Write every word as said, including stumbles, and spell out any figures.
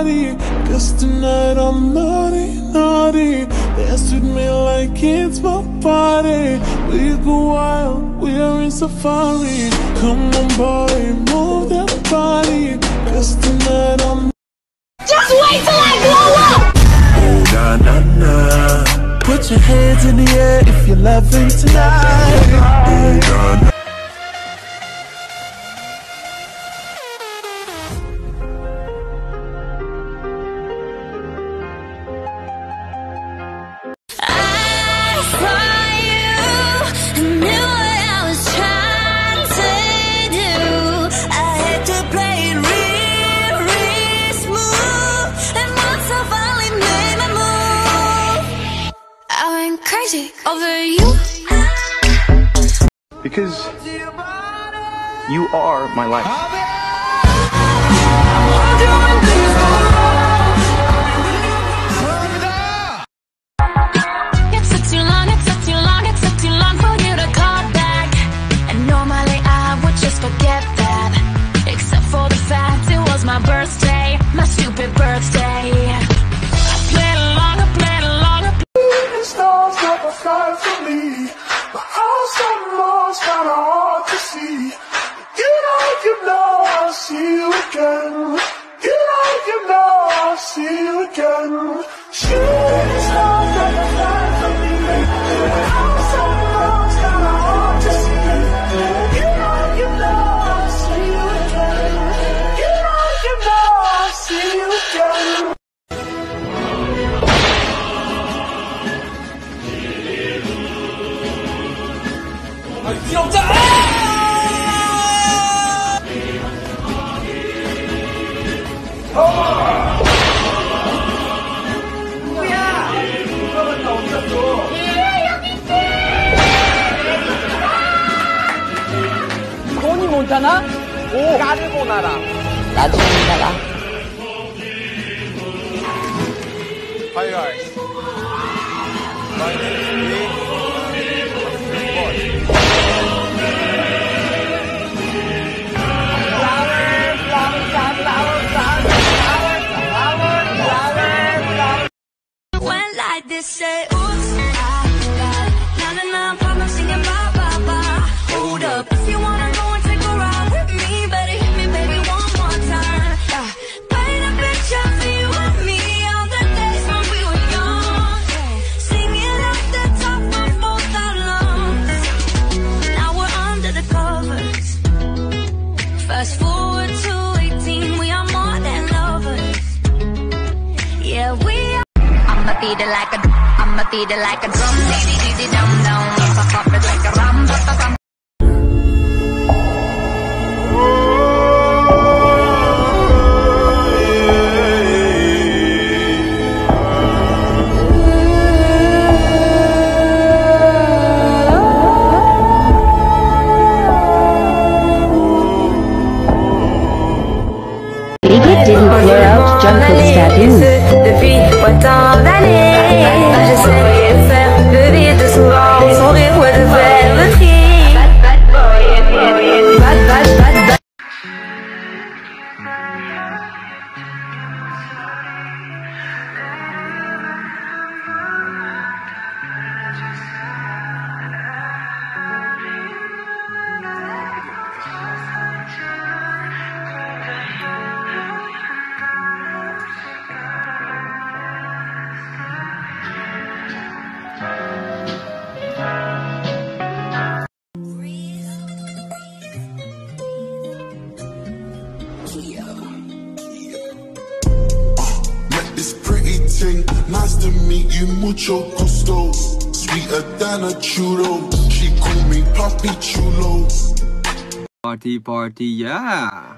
body, cause tonight I'm naughty, naughty. Dance with me like it's my party. We go wild, we are in safari. Come on boy, move that body, cause tonight I'm. Just wait till I blow up! Oh na na na, put your hands in the air if you're loving tonight. Oh na na. Crazy over you because you are my life. It took too long, it took too long, it took too long for you to call back. And normally I would just forget that, except for the fact it was my birthday, my stupid birthday. I played along, I played along, I played Stars never fly for me, but all something more's kinda hard to see. You know, you know I'll see you again. You know, you know I'll see you again. Shooting stars never fly for me, but all something more's kinda hard to see. You know, you know I'll see you again. You know, you know I'll see you again. 토니 몬타나? 오! 까르보나라. 나도 모나라. Hi guys. My name is when like this say oops, I got na na na problem singing ba ba ba. Hold up, if you wanna go and take a ride with me, better hit me baby one more time. Yeah. Paint a picture for you and me on the days when we were young, singing off the top of both our lungs. Now we're under the covers. Fast forward to eighteen, we are more than lovers. Yeah, we are. I'ma beat it like a, I'ma beat it like a drum, dee dee dee dee dum dum, pop pop it like a rum, pop pop pop. Iggy didn't clear out Jungkook's tattoo. Depuis autant d'années, je sais faire bébé de souvent son rire ouais de faire le tri. Bad bad boy, bad bad bad bad. This pretty thing, nice to meet you, mucho gusto. Sweeter than a churro, she call me Papi Chulo. Party, party, yeah.